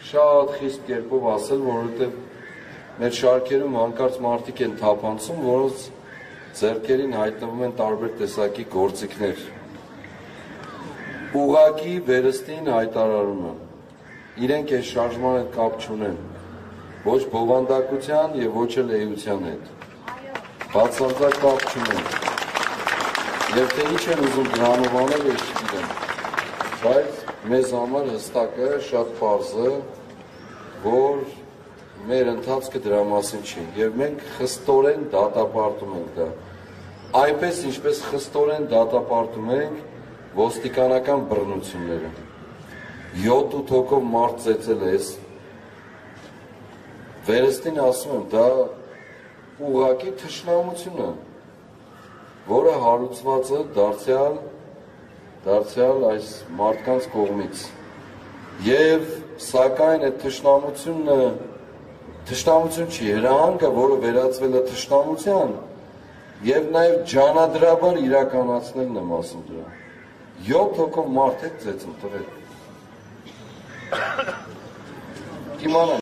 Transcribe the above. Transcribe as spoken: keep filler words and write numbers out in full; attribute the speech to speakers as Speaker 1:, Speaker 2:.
Speaker 1: շատ խիստ կերպով ասել, որովհետև մեր շարքերում հանկարծ մարդիկ են թափանցում, որոնց ձեռքերին հայտնվում են տարբեր տեսակի գործիքներ։ Ուղղակի վերստին հայտարարումը, իրենք այս շարժման հետ կապ չունեն, ոչ բովանդակության և ոչ էլ էության հետ, բացարձակ կապ չունեն, և թե ինչ են ուզում դրանով անել, ես չգիտեմ, բայց մեզ համար հստակը շատ պարզ է, որ մեր ընթացքը դրա մասին չի, և մենք խստորեն դատապարտում ենք դա, այնպես ինչպես խստորեն դատապարտում ենք ոստիկանական բռնությունները, յոթ-ութ հոգով մարդ ծեծել ես, վերստին ասում եմ, դա ուղղակի թշնամություն է, որը հարուցված է դարձյալ դարձյալ այս մարդկանց կողմից, և սակայն այդ թշնամությունը թշնամություն չի, հրահանգը, որը վերածվել է թշնամության, և նաև ջանադրաբար իրականացնելն եմ ասում դրա, յոթ հոգով մարդ եք ծեծում տղեկ, կիմանամ